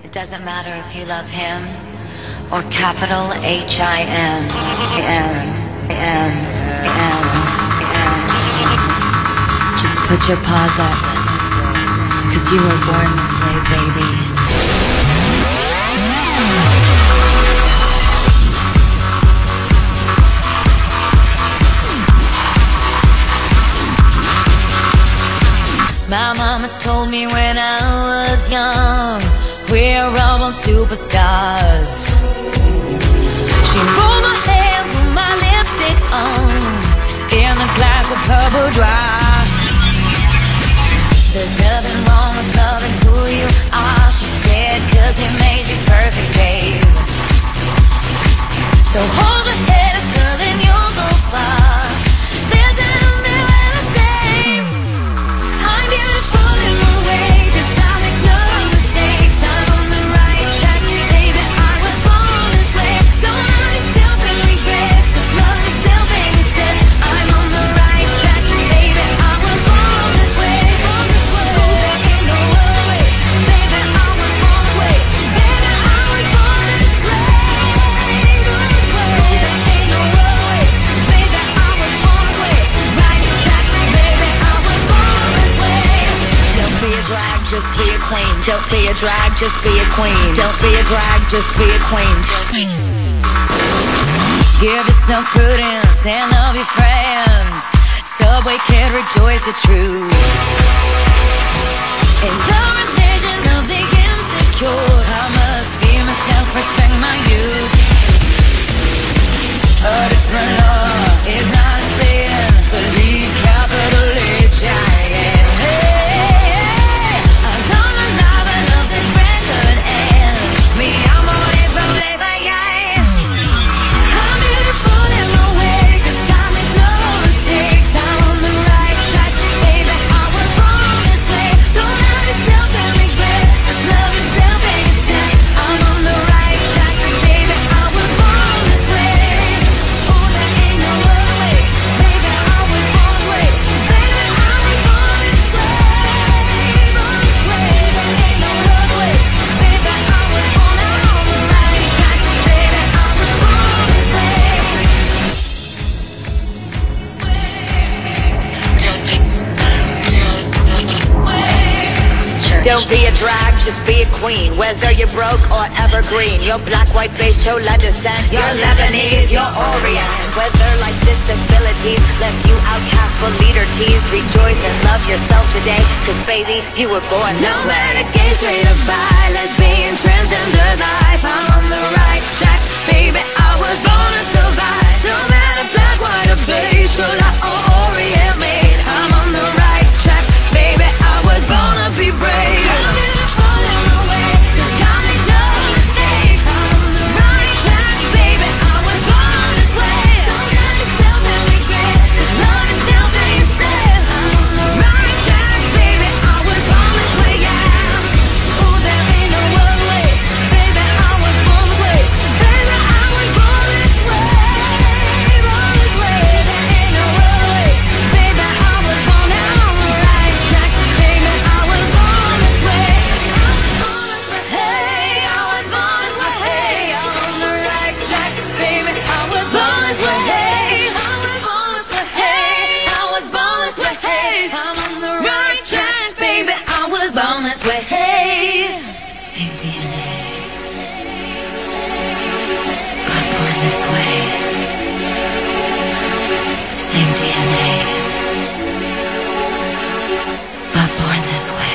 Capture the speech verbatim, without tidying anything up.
It doesn't matter if you love him or capital H I M. M, M, M, M. Just put your paws up, 'cause you were born this way, baby. My mama told me when I was young, we're all born superstars. She rolled my hair, put my lipstick on, in a glass of her boudoir. There's nothing wrong with loving who you are, she said, 'cause he made you perfect, babe. So hold your head up, girl, and you'll go far. There's an million the same. I'm beautiful in my way, 'cause I make no mistakes. I'm on the right track, baby, I was born this way. Don't hurt yourself and regret, just love yourself instead. I'm on the right track, baby, I was born this way. Born this way. Oh, there ain't no other way, baby, I was born this way. Baby, I was born this way. Born this way. Oh, there ain't no other way, baby, I was born this way. Right track, baby, I was born this way. Don't be a drag, just be a queen. Don't be a drag, just be a queen. Don't be a drag, just be a queen. Give yourself prudence and love your friends. Subway kid, rejoice the truth. In the religion of the insecure, I must be myself, respect my youth. A different law is not a sin, believe capital H I M. Hey, I love my life, I love this record, and me, I'm on it, but labor, yes. I'm beautiful in my way, 'cause I make no mistakes. I'm on the right track, baby, I was born this way. Don't hurt yourself and regret, just love yourself instead. I'm on the right track, baby, I was born this way. Oh, there ain't no other way, baby, I was born this way. Baby, I was born this way. Born this way. There ain't no other way, baby, I was born. I'm on the right track, baby, I was born this way. Don't be a drag, just be a queen. Whether you're broke or evergreen, you're black, white, beige, chola descent, you're Lebanese, you're Orient. Whether life's disabilities left you outcast but leader teased, rejoice and love yourself today, 'cause baby, you were born this way. No matter gay, straight or bi, lesbian, transgender life, I'm on the right track, baby, I was born to survive. No matter black, white or beige, chola or Orient made, I'm on the right track, baby, I was born to be brave. I'm beautiful in my way, 'cause I make no mistakes. I'm on the right track, baby, I was born this way. Don't hurt yourself and regret, just love yourself instead. I'm on the right track, baby, I was born this way, yeah. Oh, there ain't no other way, baby, I was born this way. Baby, I was born this way. Born this way. There ain't no other way, baby, I was born. I'm on the right track, baby, I was born this way. Hey, I was born this way. Hey, I'm on the right track, baby, I was born this way. Hey, I was born this way. Hey, I was born this way. Hey, I'm on the right track, baby, I was born this way. Hey, same D N A, but born this way. Same D N A, but born this way.